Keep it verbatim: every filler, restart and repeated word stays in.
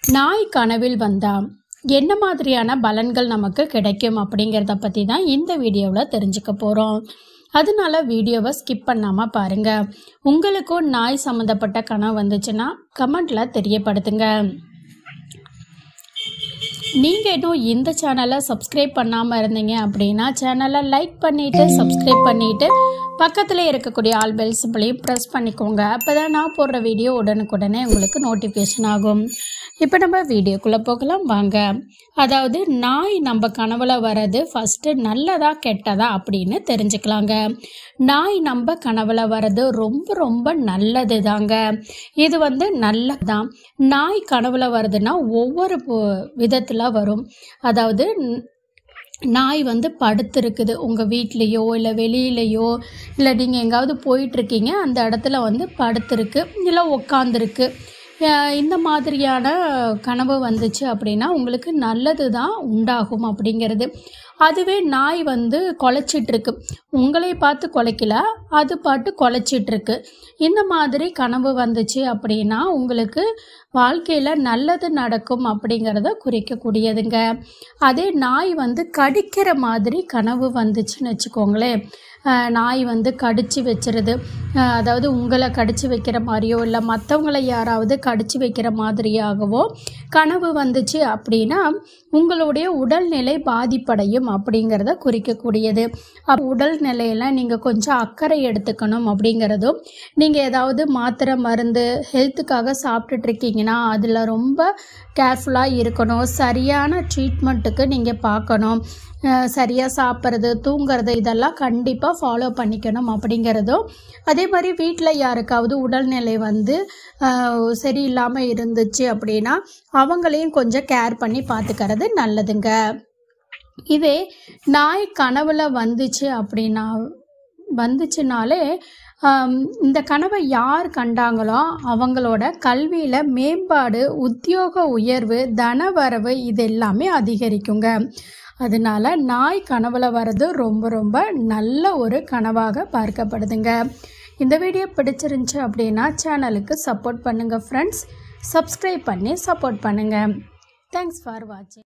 நாய் கனவில் வந்தா என்ன மாதிரியான பலன்கள் நமக்கு கிடைக்கும் அப்படிங்கிறத பற்றி தான் இந்த வீடியோவில் தெரிஞ்சுக்க போகிறோம். அதனால வீடியோவை ஸ்கிப் பண்ணாமல் பாருங்கள். உங்களுக்கும் நாய் சம்மந்தப்பட்ட கனவு வந்துச்சுன்னா கமெண்ட்டில் தெரியப்படுத்துங்க. நீங்கள் இன்னும் இந்த சேனலை சப்ஸ்கிரைப் பண்ணாமல் இருந்தீங்க அப்படின்னா சேனலை லைக் பண்ணிவிட்டு சப்ஸ்கிரைப் பண்ணிவிட்டு பக்கத்தில் இருக்கக்கூடிய ஆல் பெல் சிம்பிளையும் ப்ரெஸ் பண்ணிக்கோங்க. அப்போ தான் நான் போடுற வீடியோ உடனுக்குடனே உங்களுக்கு நோட்டிஃபிகேஷன் ஆகும். இப்போ நம்ம வீடியோக்குள்ளே போகலாம் வாங்க. அதாவது நாய் நம்ம கனவுல வர்றது ஃபஸ்ட்டு நல்லதா கெட்டதா அப்படின்னு தெரிஞ்சுக்கலாங்க. நாய் நம்ம கனவுல வர்றது ரொம்ப ரொம்ப நல்லது தாங்க. இது வந்து நல்லதான். நாய் கனவுல வருதுன்னா ஒவ்வொரு விதத்தில் வரும். அதாவது நாய் வந்து படுத்துருக்குது உங்கள் வீட்லேயோ இல்லை வெளியிலையோ, இல்லை நீங்கள் எங்காவது போயிட்டுருக்கீங்க அந்த இடத்துல வந்து படுத்துருக்கு இல்லை உக்காந்துருக்கு, இந்த மாதிரியான கனவு வந்துச்சு அப்படின்னா உங்களுக்கு நல்லது தான் உண்டாகும் அப்படிங்கிறது. அதுவே நாய் வந்து குலைச்சிட்ருக்கு, உங்களை பார்த்து குலைக்கல, அது பாட்டு குலைச்சிட்ருக்கு, இந்த மாதிரி கனவு வந்துச்சு அப்படின்னா உங்களுக்கு வாழ்க்கையில் நல்லது நடக்கும் அப்படிங்கிறத குறிக்கக்கூடியதுங்க. அதே நாய் வந்து கடிக்கிற மாதிரி கனவு வந்துச்சுன்னு வச்சுக்கோங்களேன், நாய் வந்து கடிச்சு வச்சுருது, அதாவது உங்களை கடிச்சு வைக்கிற மாதிரியோ இல்லை மற்றவங்களை யாராவது கடிச்சு வைக்கிற மாதிரியாகவோ கனவு வந்துச்சு அப்படின்னா உங்களுடைய உடல்நிலை பாதிப்படையும் அப்படிங்கிறத குறிக்கக்கூடியது. அப்போ உடல்நிலையில் நீங்கள் கொஞ்சம் அக்கறை எடுத்துக்கணும் அப்படிங்கிறதும், நீங்கள் ஏதாவது மாத்திரை மருந்து ஹெல்த்துக்காக சாப்பிட்டுட்ருக்கீங்கன்னா அதில் ரொம்ப கேர்ஃபுல்லாக இருக்கணும். சரியான ட்ரீட்மெண்ட்டுக்கு நீங்கள் பார்க்கணும். சரியாக சாப்பிட்றது தூங்கிறது இதெல்லாம் கண்டிப்பாக ஃபாலோ பண்ணிக்கணும் அப்படிங்கிறதும். அதே மாதிரி வீட்டில் யாருக்காவது உடல்நிலை வந்து சரியில்லாமல் இருந்துச்சு அப்படின்னா அவங்களையும் கொஞ்சம் கேர் பண்ணி பார்த்துக்கிறது நல்லதுங்க. இதே நாய் கனவுல வந்துச்சு அப்படின்னா வந்துச்சுனாலே இந்த கனவை யார் கண்டாங்களோ அவங்களோட கல்வியில் மேம்பாடு, உத்தியோக உயர்வு, தனவரவு இது எல்லாமே அதிகரிக்குங்க. அதனால நாய் கனவுல வர்றது ரொம்ப ரொம்ப நல்ல ஒரு கனவாக பார்க்கப்படுதுங்க. இந்த வீடியோ பிடிச்சிருந்துச்சு அப்படின்னா சேனலுக்கு சப்போர்ட் பண்ணுங்கள் ஃப்ரெண்ட்ஸ். சப்ஸ்கிரைப் பண்ணி சப்போர்ட் பண்ணுங்கள். தேங்க்ஸ் ஃபார் வாட்சிங்.